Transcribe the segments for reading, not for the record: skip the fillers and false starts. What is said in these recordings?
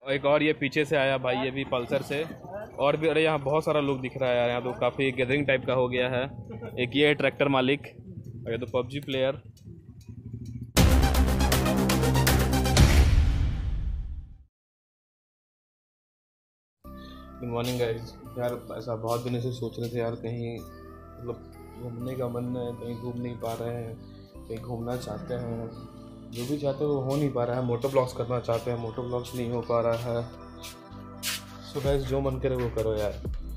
एक और ये पीछे से आया भाई, ये भी पल्सर से। और भी अरे यहाँ बहुत सारा लोग दिख रहा है यार, यहाँ तो काफ़ी गैदरिंग टाइप का हो गया है। एक ये है ट्रैक्टर मालिक और ये तो PUBG player. Good morning guys. यार ऐसा बहुत दिनों से सोच रहे थे यार, कहीं मतलब घूमने का मन है, कहीं घूम नहीं पा रहे हैं, कहीं घूमना चाहते हैं, जो भी चाहते हैं वो हो नहीं पा रहा है। मोटो ब्लॉग्स करना चाहते हैं, मोटो ब्लॉग्स नहीं हो पा रहा है। सो गाइस जो मन करे वो करो यार।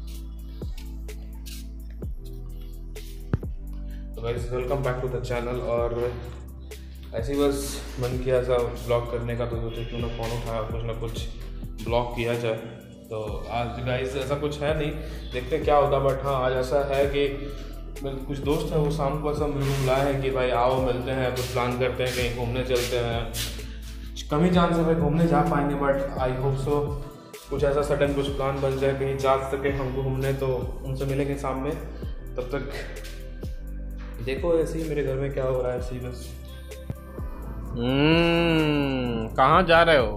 तो guys welcome back to the channel. और ऐसे ही बस मन किया ऐसा ब्लॉग करने का, तो सोचे क्यों ना फ़ोन उठाया, कुछ ना कुछ ब्लॉग किया जाए। तो आज गाइस ऐसा कुछ है नहीं, देखते हैं क्या होता। बट हाँ आज ऐसा है कि कुछ दोस्त हैं वो शाम को ऐसा मेरे को बुलाए हैं कि भाई आओ मिलते हैं, कुछ प्लान करते हैं, कहीं घूमने चलते हैं। कम ही चांस है भाई घूमने जा पाएंगे, बट आई होप सो कुछ ऐसा सडन कुछ प्लान बन जाए, कहीं जा सके हमको घूमने, तो उनसे मिलेंगे शाम में। तब तक देखो ऐसे ही मेरे घर में क्या हो रहा है, ऐसे ही बस। कहाँ जा रहे हो?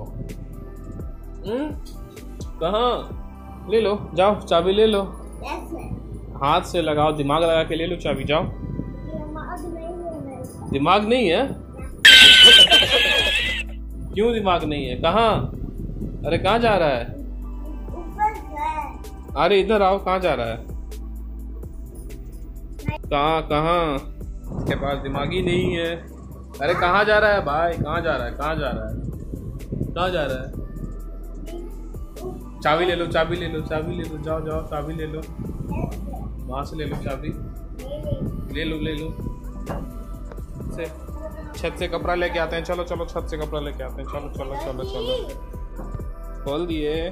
कहाँ? ले लो, जाओ चाबी ले लो। हाथ से लगाओ, दिमाग लगा के ले लो चाबी, जाओ। दिमाग नहीं है? क्यों दिमाग नहीं है? कहाँ? अरे कहाँ जा रहा है? अरे इधर आओ, कहाँ जा रहा है? कहाँ? इसके पास दिमाग ही नहीं है। अरे कहाँ जा रहा है भाई? कहाँ जा रहा है? कहाँ जा रहा है? कहाँ जा रहा है? चाबी ले लो, चाबी ले लो, चाबी ले लो, जाओ जाओ चाबी ले लो, वहाँ से ले लो चाबी, ले लो ले लो। से छत से कपड़ा लेके आते हैं, चलो चलो छत से कपड़ा लेके आते हैं, चलो चलो चलो चलो। खोल दिए,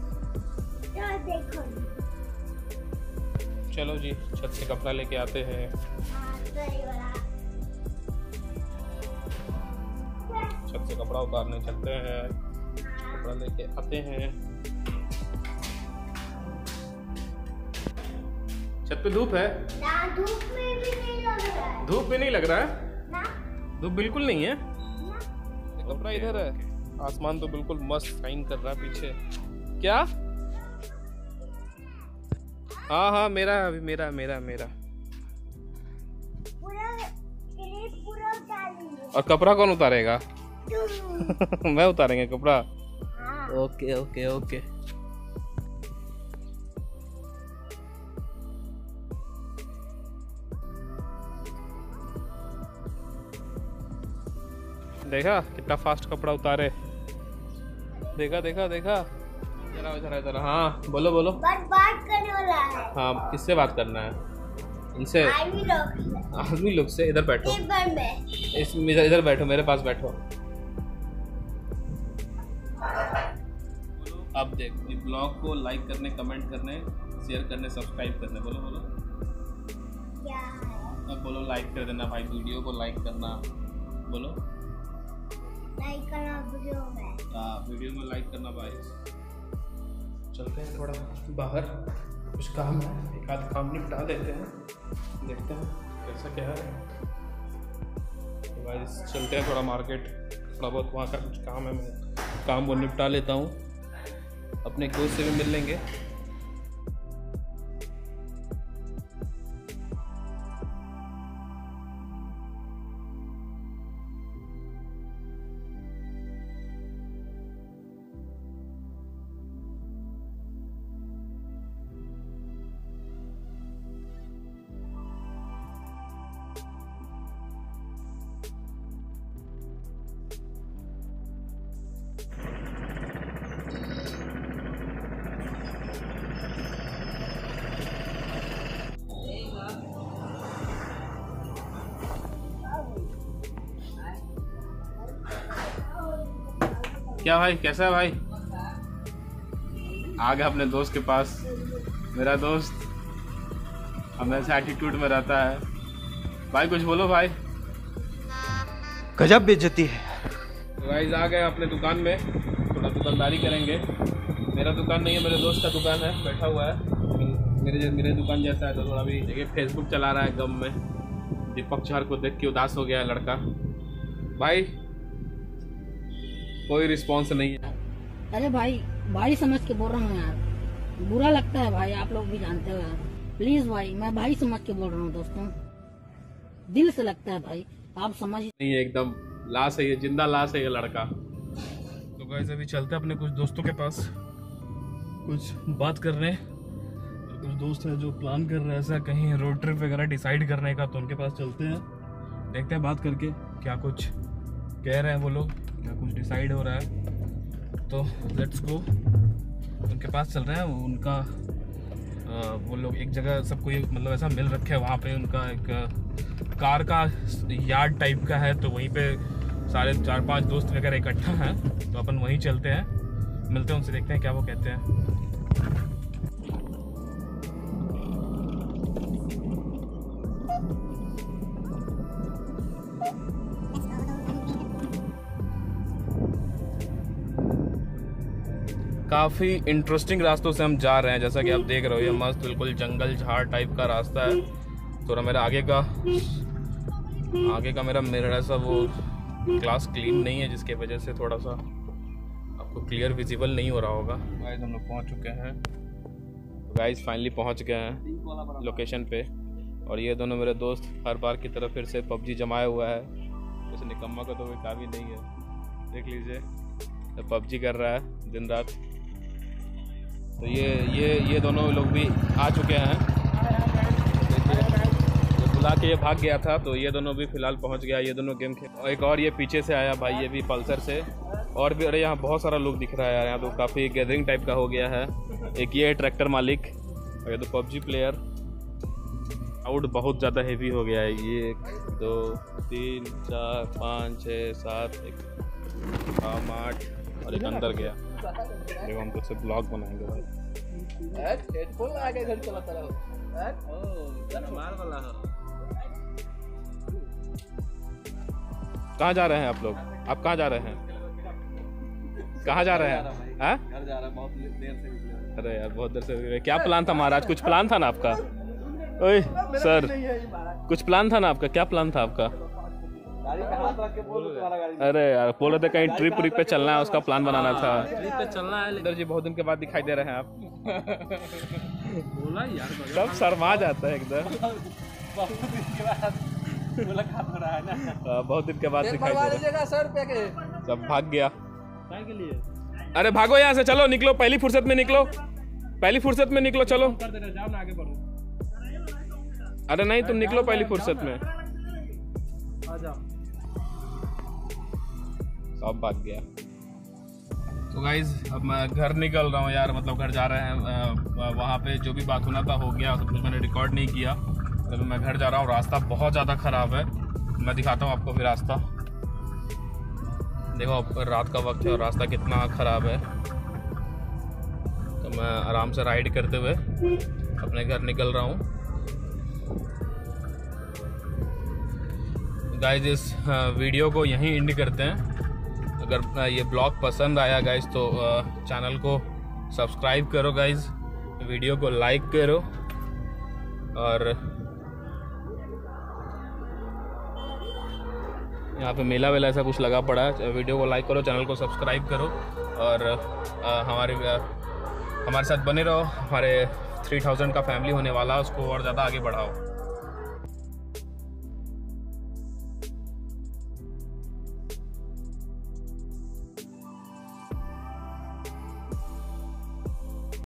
चलो जी छत से कपड़ा लेके आते हैं। छत से कपड़ा उतारने चलते हैं, कपड़ा लेके आते हैं। छत पे धूप है? ना, धूप में भी नहीं लग रहा है। धूप भी नहीं लग रहा है ना, धूप बिल्कुल नहीं है ना। कपड़ा इधर है। आसमान तो बिल्कुल मस्त शाइन कर रहा है पीछे। क्या? हाँ हाँ मेरा अभी मेरा मेरा मेरा पूरा उतारेंगे। और कपड़ा कौन उतारेगा? मैं उतारेंगे कपड़ा? हाँ। Okay okay okay. देखा कितना फास्ट कपड़ा उतारे? देखा देखा देखा। जरा जरा जरा। हाँ बोलो बोलो। बात करने वाला है। हाँ किससे बात करना है? इनसे? आदमी लोग से। इधर बैठो, इधर बैठो, मेरे पास बैठो। अब देख, इस ब्लॉग को लाइक करने, कमेंट करने, शेयर करने, सब्सक्राइब करने। बोलो बोलो क्या है? अब बोलो लाइक कर देना भाई, वीडियो को लाइक करना। बोलो लाइक करना वीडियो में। हाँ वीडियो में लाइक करना भाई। चलते हैं थोड़ा बाहर, कुछ काम है, एक आध काम निपटा देते हैं, देखते हैं कैसा क्या है। तो भाई चलते हैं थोड़ा मार्केट, थोड़ा बहुत वहाँ का कुछ काम है, मैं काम वो निपटा लेता हूँ, अपने दोस्त से भी मिल लेंगे। क्या भाई, कैसा है भाई? आ गया अपने दोस्त के पास। मेरा दोस्त हमेशा एटीट्यूड में रहता है। भाई कुछ बोलो भाई। गजब बेइज्जती है। तो गाइस आ गए अपने दुकान में, थोड़ा दुकानदारी करेंगे। मेरा दुकान नहीं है, मेरे दोस्त का दुकान है, बैठा हुआ है मेरे दुकान जैसा है। तो थोड़ा भी देखिए फेसबुक चला रहा है गम में। दीपक चार को देख के उदास हो गया है लड़का। भाई कोई रिस्पॉन्स नहीं है, अरे भाई, भाई समझ के बोल रहा हूँ यार, बुरा लगता है भाई, आप लोग भी जानते हो यार। प्लीज भाई, मैं भाई समझ के बोल रहा हूँ दोस्तों, दिल से लगता है भाई, आप समझ नहीं है, एकदम लाश है ये, जिंदा लाश है ये लड़का। तो गाइस अभी चलते हैं अपने कुछ दोस्तों के पास, कुछ बात करने। कुछ दोस्त हैं जो प्लान कर रहे हैं ऐसा कहीं रोड ट्रिप वगैरह डिसाइड करने का, तो उनके पास चलते हैं, देखते हैं बात करके क्या कुछ कह रहे हैं वो लोग, क्या कुछ डिसाइड हो रहा है। तो लेट्स गो, उनके पास चल रहे हैं। उनका वो लोग एक जगह सबको ये मतलब ऐसा मिल रखे है, वहाँ पे उनका एक कार का यार्ड टाइप का है, तो वहीं पे सारे 4-5 दोस्त वगैरह इकट्ठा हैं, तो अपन वहीं चलते हैं, मिलते हैं उनसे, देखते हैं क्या वो कहते हैं। काफ़ी इंटरेस्टिंग रास्तों से हम जा रहे हैं, जैसा कि आप देख रहे हो, ये मस्त बिल्कुल जंगल झाड़ टाइप का रास्ता है। थोड़ा मेरा आगे का मेरा मिरर ऐसा वो ग्लास क्लीन नहीं है, जिसके वजह से थोड़ा सा आपको क्लियर विजिबल नहीं हो रहा होगा। गाइस हम लोग पहुंच चुके हैं, गाइस फाइनली पहुंच गए हैं लोकेशन पे, और ये दोनों मेरे दोस्त हर बार की तरह फिर से पबजी जमाया हुआ है। वैसे निकम्मा का तो कोई काम ही नहीं है, देख लीजिए, तो पबजी कर रहा है दिन रात। तो ये दोनों लोग भी आ चुके हैं, ये बुला के ये भाग गया था, तो ये दोनों भी फिलहाल पहुंच गया, ये दोनों गेम खेल। और एक और ये पीछे से आया भाई, ये भी पल्सर से, और भी अरे यहाँ बहुत सारा लोग दिख रहा है यार, यहाँ तो काफ़ी गैदरिंग टाइप का हो गया है। एक ये है ट्रैक्टर मालिक, और ये तो पबजी प्लेयर। आउट बहुत ज़्यादा हेवी हो गया है, ये 1 2 3 4 5 6 7 8 और एक अंदर गया। देखो हम तो से ब्लॉग बनाएंगे भाई। हेडफोन लगा के घर चलाता रहो। कहाँ जा रहे हैं आप लोग? आप कहाँ जा रहे हैं? कहाँ जा रहे हैं? घर जा रहा है, बहुत देर से निकले। अरे यार बहुत देर से। क्या प्लान था महाराज? कुछ प्लान था ना आपका? ओए सर, कुछ प्लान था ना आपका? क्या प्लान था आपका? अरे यार बोल रहे थे कहीं ट्रिप पे चलना है, उसका प्लान बनाना था। ट्रिप पे चलना है। लीडर जी बहुत दिन के बाद दिखाई दे रहे हैं आप। बोला यार, सब शर्मा जाता है एकदम। बहुत दिन के बाद दिखाई दे रहा है। सब भाग गया। अरे भागो यहाँ से, चलो निकलो, पहली फुर्सत में निकलो, पहली फुर्सत में निकलो, चलो। अरे नहीं तुम निकलो पहली फुर्सत में। सब भाग गया। तो गाइज अब मैं घर निकल रहा हूँ यार, मतलब घर जा रहे हैं। वहाँ पे जो भी बात होना था हो गया, सब कुछ मैंने रिकॉर्ड नहीं किया, तो मैं घर जा रहा हूँ। रास्ता बहुत ज़्यादा ख़राब है, मैं दिखाता हूँ आपको भी रास्ता। देखो अब रात का वक्त है और रास्ता कितना ख़राब है। तो मैं आराम से राइड करते हुए अपने घर निकल रहा हूँ। गाइज इस वीडियो को यहीं एंड करते हैं। अगर ये ब्लॉग पसंद आया गाइज तो चैनल को सब्सक्राइब करो गाइज, वीडियो को लाइक करो, और यहाँ पे मेला वेला ऐसा कुछ लगा पड़ा है। वीडियो को लाइक करो, चैनल को सब्सक्राइब करो, और हमारे साथ बने रहो। हमारे 3000 का फैमिली होने वाला है, उसको और ज़्यादा आगे बढ़ाओ।